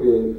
porque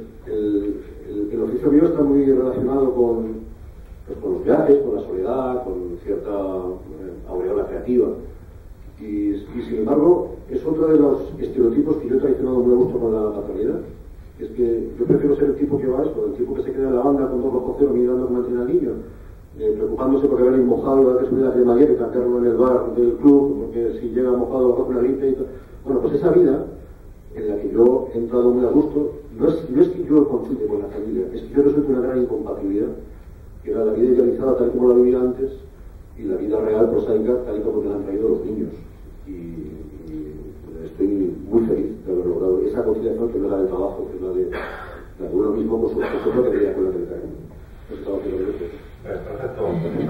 el oficio mío está muy relacionado con los viajes, con la soledad, con cierta aureola creativa. Y sin embargo, es otro de los estereotipos que yo he traicionado muy a gusto con la paternidad. Es que yo prefiero ser el tipo que va esto, el tipo que se queda en la banda con 2 mirando cómo entrena al niño, preocupándose porque va a ir mojado, va a subir la cremallera y cantarlo en el bar del club, porque si llega mojado va a coger una limpia y todo. Bueno, pues esa vida en la que yo he entrado muy a gusto, no es que yo consulte con la familia, es que yo resulto una gran incompatibilidad, que era la vida idealizada tal como la vivía antes y la vida real, prosaica, tal y como te la han traído los niños. Y estoy muy feliz de haber logrado esa conciliación, que no es la del trabajo, que es la de uno mismo con su esposo, que quería con la que le traen. Eso estaba haciendo bien. Perfecto,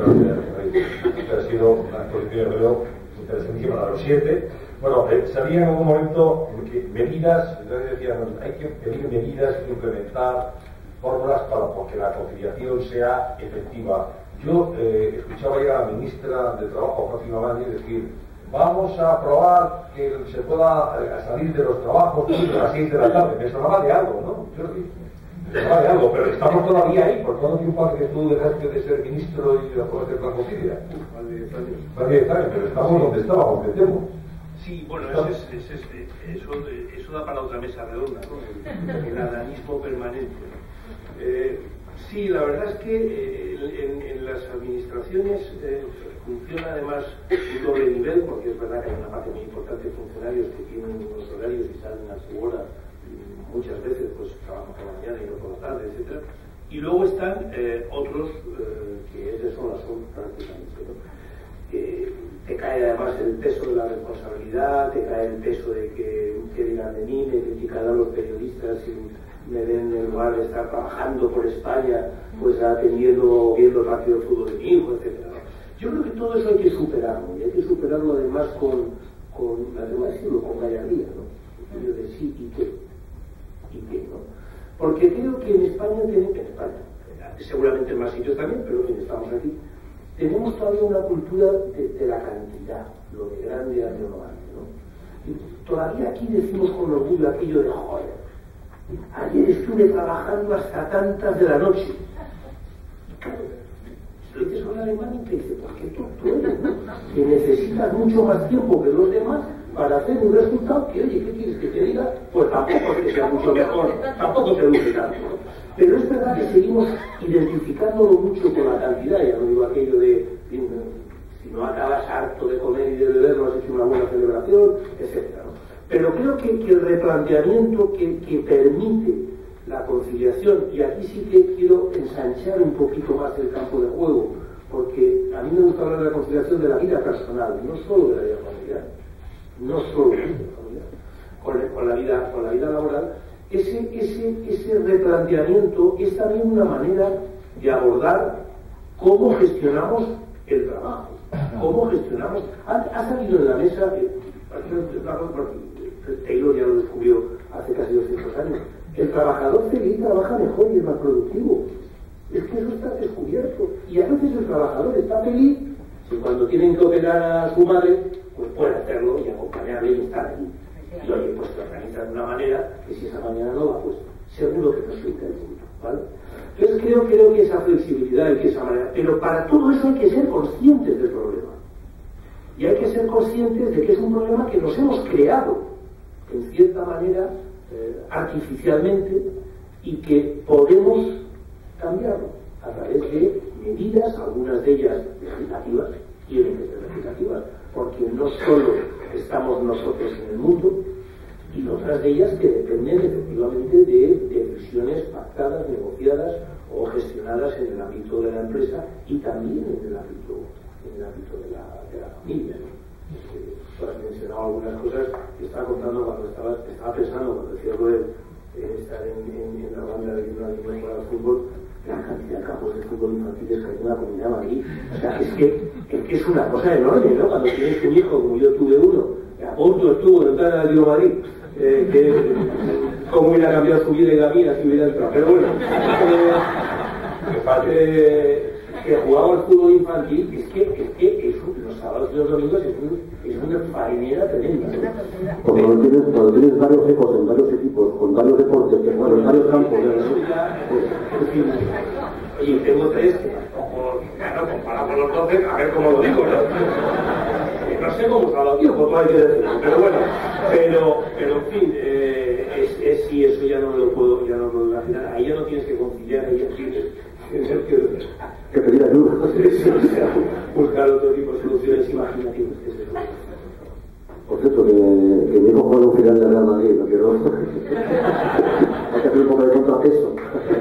ha sido una exposición, creo, interesantísima, la de los 7. Bueno, sabía en algún momento que medidas, entonces decían, hay que pedir medidas, implementar fórmulas para que la conciliación sea efectiva. Yo escuchaba ya a la ministra de Trabajo, Fátima Báñez, decir, vamos a aprobar que se pueda salir de los trabajos a las 6 de la tarde. Me sonaba de algo, ¿no? Me sonaba de algo, pero estamos todavía ahí. ¿Por cuánto tiempo hace que tú dejaste de ser ministro y de aprobaste el plan Concilia? Más de 10 años, pero estamos donde estábamos, me temo. Sí, bueno, eso da para otra mesa redonda, ¿no? El adanismo permanente. Sí, la verdad es que en las administraciones funciona además un doble nivel, porque es verdad que hay una parte muy importante de funcionarios que tienen unos horarios y salen a su hora, y muchas veces pues trabajan por la mañana y no por la tarde, etc. Y luego están otros que es de sol a sol prácticamente, ¿no? Te cae además el peso de la responsabilidad, te cae el peso de que digan de mí, me criticarán los periodistas y me ven en lugar de estar trabajando por España, pues atendiendo, viendo el partido de fútbol de mi hijo, etc. Yo creo que todo eso hay que superarlo, y hay que superarlo además con gallardía, ¿no? De sí y qué, ¿no? Porque creo que en España, seguramente en más sitios también, pero en fin, estamos aquí, tenemos todavía una cultura de la cantidad, lo de grande hacia lo grande, ¿no? Y todavía aquí decimos con orgullo aquello de, joder, ayer estuve trabajando hasta tantas de la noche. Si lo dices con alemán y te dice, ¿por qué tú eres, no? Que necesitas mucho más tiempo que los demás para hacer un resultado que, oye, ¿qué quieres que te diga? Pues tampoco es que sea mucho mejor, tampoco te luce tanto, ¿no? Pero es verdad que seguimos identificándolo mucho con la cantidad, ya no digo aquello de si no acabas harto de comer y de beber, no has hecho una buena celebración, etc., ¿no? Pero creo que el replanteamiento que permite la conciliación, y aquí sí que quiero ensanchar un poquito más el campo de juego, porque a mí me gusta hablar de la conciliación de la vida personal, no solo de la vida familiar, no solo de la vida familiar, con la vida laboral. Ese replanteamiento es también una manera de abordar cómo gestionamos el trabajo, cómo gestionamos. Ha salido en la mesa, Taylor ya lo descubrió hace casi 200 años, el trabajador feliz trabaja mejor y es más productivo. Es que eso está descubierto. Y a veces el trabajador está feliz si cuando tienen que operar a su madre, pues puede hacerlo y acompañarle y estar allí. Y oye, pues se organiza de una manera que si esa mañana no va, pues seguro que resulta el punto, ¿vale? Entonces creo que esa flexibilidad y que esa manera, pero para todo eso hay que ser conscientes del problema. Y hay que ser conscientes de que es un problema que nos hemos creado, en cierta manera, artificialmente, y que podemos cambiarlo a través de medidas, algunas de ellas legislativas, tienen que ser legislativas, porque no solo estamos nosotros en el mundo, y otras de ellas que dependen efectivamente de decisiones pactadas, negociadas o gestionadas en el ámbito de la empresa y también en el ámbito de la familia, ¿no? Tú has mencionado algunas cosas que estaba contando cuando estaba pensando, cuando decía lo de estar en la banda de una línea para el fútbol, la cantidad de campos de fútbol infantiles que hay en la Comunidad de Madrid. O sea, es que es una cosa enorme, ¿no? Cuando tienes un hijo, como yo tuve uno, que a punto estuvo de entrar en el Atlético de Madrid, cómo hubiera cambiado su vida y la mía si hubiera entrado. Pero bueno, que jugaba al fútbol infantil, es que los sábados y los domingos es una farinera tremenda, ¿no? Cuando tienes varios ecos en varios equipos, con varios deportes, que bueno, en varios En fin, oye, tengo 3, que tampoco, claro, comparado con los 12, a ver cómo lo digo, ¿no? No sé cómo está lo digo, pues hay que decirlo, pero bueno, pero en fin, si eso ya no me lo puedo, ya no me lo imaginar, ahí ya no tienes que conciliar, ahí ya tienes que pedir ayuda. Buscar otro tipo de soluciones imaginativas, que es eso. Por cierto, que mi hijo juega un final de Real Madrid, no quiero. Hay que hacer un poco de contrapeso.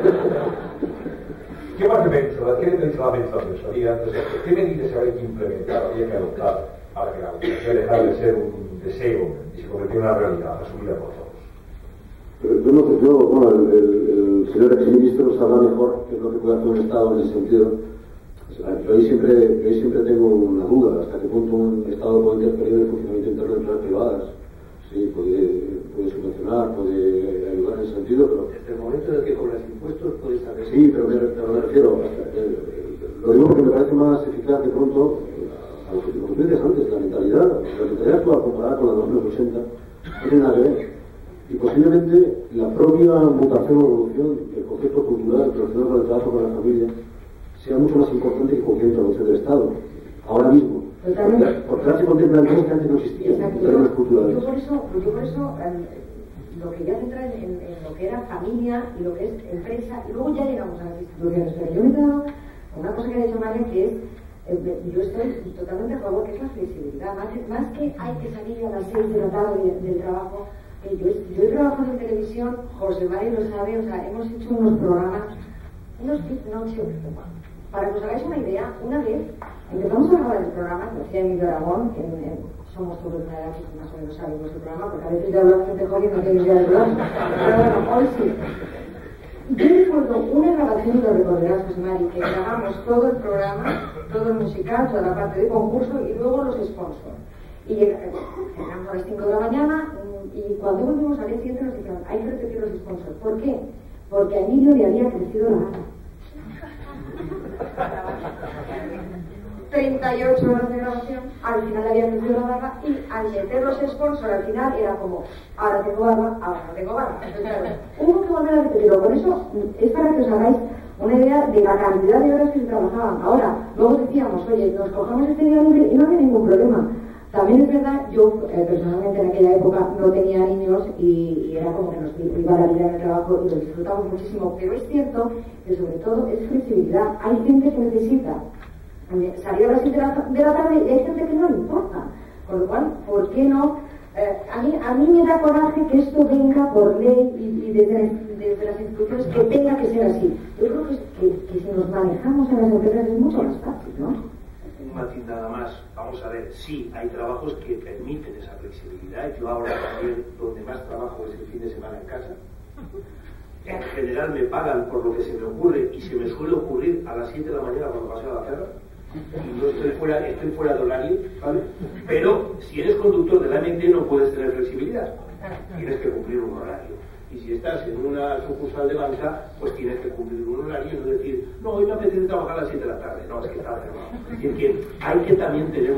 ¿Qué más pensaba? ¿Qué le pensaba pensaría? ¿Qué medidas habría que implementar, habría que adoptar para que la vacunación dejara de ser un deseo y se convirtiera en una realidad asumida por todos? Yo no sé, bueno, el señor exministro sabrá mejor qué es lo que puede hacer un Estado en ese sentido. Yo ahí siempre tengo una duda, hasta qué punto un Estado puede interferir en el funcionamiento interno de empresas privadas. Sí, puede subvencionar, puede ayudar en ese sentido, pero... Desde el momento en el que cobras impuestos puedes saber... Sí, pero me refiero, lo digo porque me parece más eficaz de pronto a lo que tú dices antes, la mentalidad actual comparada con la de los años 80 no tiene nada que ver. Y posiblemente la propia mutación o evolución del concepto cultural relacionado con el trabajo con la familia sea mucho más importante que cualquier intervención del Estado, ahora mismo. Porque ahora se contemplan cosas que antes no existían, en términos culturales. Yo por eso lo que ya entra en lo que era familia y lo que es empresa, y luego ya llegamos a las instituciones. Pero yo me he quedado con una cosa que ha dicho María, que es, yo estoy totalmente a favor, que es la flexibilidad. Más que hay que salir a las 6 de la tarde del trabajo. Yo he trabajado en televisión, José María lo sabe, o sea, hemos hecho unos programas, unos noches. Para que os hagáis una idea, una vez empezamos a grabar el programa, que hacía Emilio Aragón, somos todos de una edad que más o menos sabe nuestro programa, porque a veces ya hablo gente joven y no tiene idea del programa. Pero bueno, hoy sí. Yo recuerdo una grabación, y lo recordarás, José Mari, que grabamos todo el programa, todo el musical, toda la parte de concurso y luego los sponsors. Y llegamos a las 5 de la mañana y cuando volvimos al día siguiente nos dijeron, hay que repetir los sponsors. ¿Por qué? Porque a Emilio le había crecido la barba. 38 horas de grabación, al final había crecido la barba y al meter los sponsors al final era como, ahora tengo barba, ahora no tengo barba. Entonces, claro, hubo que volver a repetirlo. Por eso es para que os hagáis una idea de la cantidad de horas que se trabajaban. Ahora, luego decíamos, oye, nos cogemos este día libre y no había ningún problema. También es verdad, yo personalmente en aquella época no tenía niños y era como que nos priva la vida en el trabajo y lo disfrutamos muchísimo, pero es cierto que sobre todo es flexibilidad. Hay gente que necesita salir a las 7 de la tarde y hay gente que no le importa, con lo cual, ¿por qué no? A mí me da coraje que esto venga por ley y desde las instituciones que tenga que ser así. Yo creo que si nos manejamos en las empresas es mucho más fácil, ¿no? Un matiz nada más, vamos a ver, sí, hay trabajos que permiten esa flexibilidad. Yo ahora también donde más trabajo es el fin de semana en casa. En general me pagan por lo que se me ocurre y se me suele ocurrir a las 7 de la mañana cuando paseo a la perra y yo estoy fuera de horario, ¿vale? Pero si eres conductor de la MT no puedes tener flexibilidad, tienes que cumplir un horario. Y si estás en una sucursal de banca, pues tienes que cumplir un horario y no decir, no, hoy me apetece trabajar a las 7 de la tarde. No, es que está cerrado. Es decir, que hay que también tener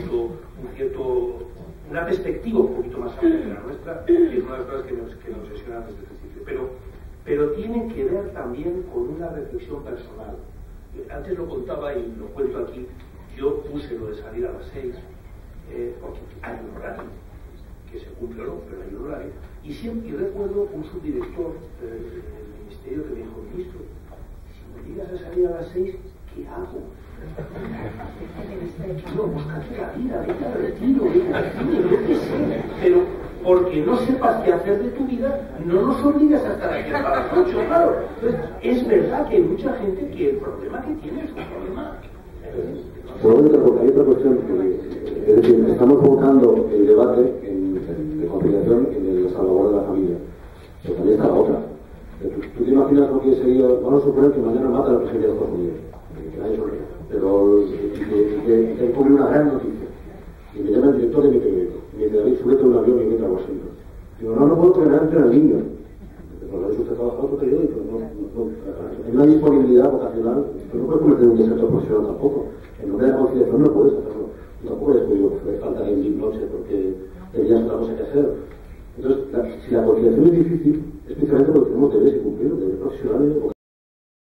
una perspectiva un poquito más amplia que la nuestra, y es una de las cosas que me obsesionan desde el principio. Pero tiene que ver también con una reflexión personal. Antes lo contaba y lo cuento aquí. Yo puse lo de salir a las 6, porque hay un horario, que se cumple o no, pero hay un horario. Y siempre recuerdo un subdirector del ministerio que me dijo, ministro, si me digas a salir a las 6, ¿qué hago? No, búscate la vida, vete al retiro, vete al cine, yo qué sé. Pero porque no sepas qué hacer de tu vida, no nos obligas a estar aquí hasta las 8, claro. Entonces, es verdad que hay mucha gente que el problema que tiene es un problema. Pero hay otra cuestión, es decir, estamos enfocando el debate de conciliación en el salvaguarda de la familia, pero también está la otra. ¿Tú te imaginas lo que sería? Vamos a suponer que mañana mata a la presidencia de Estados Unidos, que nadie sonríe, pero que descubre una gran noticia, y me llama el director de mi periódico, y me dice, David, súbete a un avión y vete a Washington. Digo, no puedo porque realmente era niño. Pero no es usted trabajado en otro periódico, hay una disponibilidad vocacional, pero no puedes convertir en un sector profesional tampoco. En nombre de la conciliación no puedes hacerlo. Tampoco es podido faltar en mi noche porque tenías otra cosa que hacer. Entonces, si la conciliación es difícil, es precisamente porque tenemos deberes que cumplir, deberes profesionales